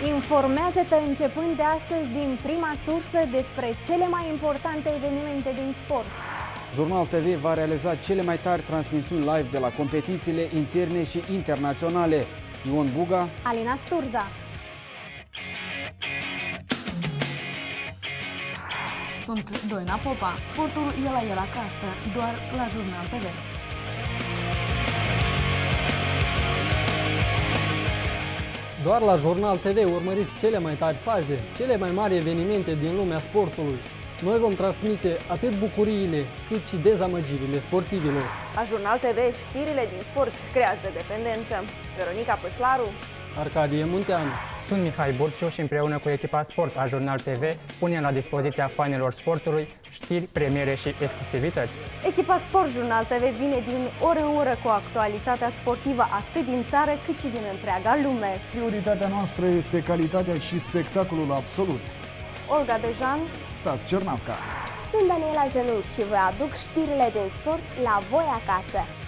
Informează-te începând de astăzi din prima sursă despre cele mai importante evenimente din sport. Jurnal TV va realiza cele mai tari transmisiuni live de la competițiile interne și internaționale. Ion Buga, Alina Sturza. Sunt Doina Popa. Sportul e la el acasă, doar la Jurnal TV. Doar la Jurnal TV urmăriți cele mai tari faze, cele mai mari evenimente din lumea sportului. Noi vom transmite atât bucuriile, cât și dezamăgirile sportivilor. La Jurnal TV, știrile din sport creează dependență. Veronica Păslaru, Arcadie Munteanu. Sunt Mihai Burciu și împreună cu echipa Sport a Jurnal TV punem la dispoziția fanilor sportului știri, premiere și exclusivități. Echipa Sport Jurnal TV vine din oră în oră cu actualitatea sportivă atât din țară cât și din întreaga lume. Prioritatea noastră este calitatea și spectacolul absolut. Olga Dejan, Stas Cernavca. Sunt Daniela Jenunchi și vă aduc știrile din sport la voi acasă.